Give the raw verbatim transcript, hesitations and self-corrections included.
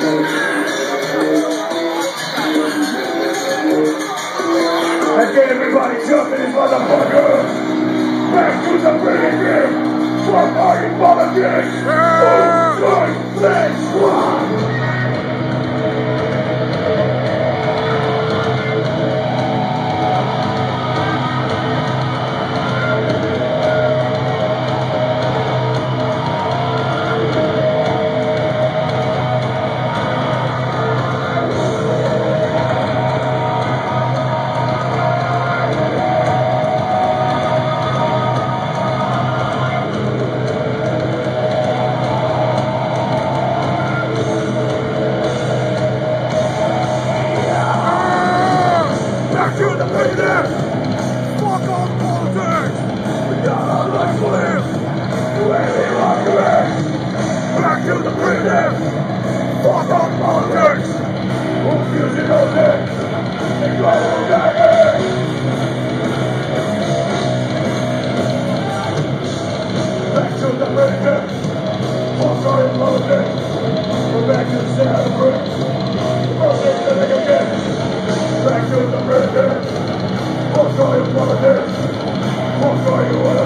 Let's get everybody jumping in, motherfucker! Back to the primitive! What are you politics? Oh, good, let's run! Back to the primitive! Fuck all politics! We got our life to live! Where we want to live! Back to the primitive! Fuck all politics! Who's using all this? And go on that way! Back to the primitive! Fuck all politics! We're back to the center of the bricks! Politics living again! Back to the primitive! What's all your politics? What's all your